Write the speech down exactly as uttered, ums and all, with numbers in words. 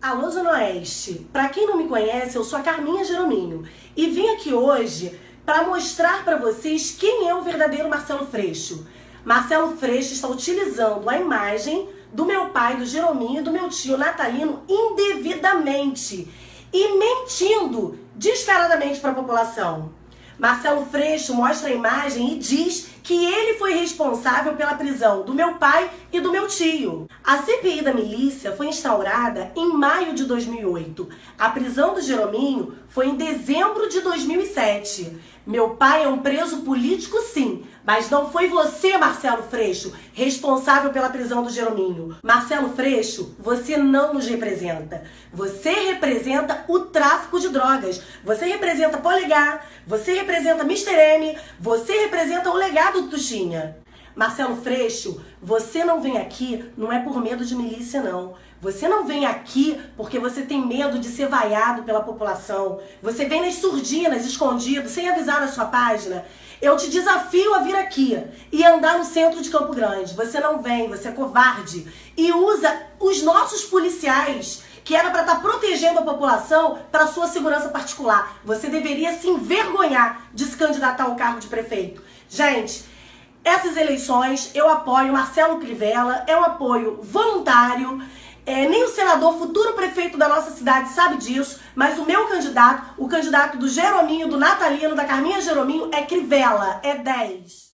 Alô, Zona Oeste. Para quem não me conhece, eu sou a Carminha Jerominho e vim aqui hoje para mostrar para vocês quem é o verdadeiro Marcelo Freixo. Marcelo Freixo está utilizando a imagem do meu pai, do Jerominho, e do meu tio Natalino indevidamente e mentindo descaradamente para a população. Marcelo Freixo mostra a imagem e diz que ele foi responsável pela prisão do meu pai e do meu tio. A C P I da milícia foi instaurada em maio de dois mil e oito. A prisão do Jerominho foi em dezembro de dois mil e sete. Meu pai é um preso político, sim, mas não foi você, Marcelo Freixo, responsável pela prisão do Jerominho. Marcelo Freixo, você não nos representa. Você representa o tráfico de drogas. Você representa Polegar, você representa mister M, você representa o legado do Tuxinha. Marcelo Freixo, você não vem aqui, não é por medo de milícia, não. Você não vem aqui porque você tem medo de ser vaiado pela população. Você vem nas surdinas, escondido, sem avisar na sua página. Eu te desafio a vir aqui e andar no centro de Campo Grande. Você não vem, você é covarde. E usa os nossos policiais, que era para estar protegendo a população, para sua segurança particular. Você deveria se envergonhar de se candidatar ao cargo de prefeito. Gente, essas eleições eu apoio Marcelo Crivella, é um apoio voluntário. É, nem o senador, futuro prefeito da nossa cidade, sabe disso, mas o meu candidato, o candidato do Jerominho, do Natalino, da Carminha Jerominho, é Crivella, é dez.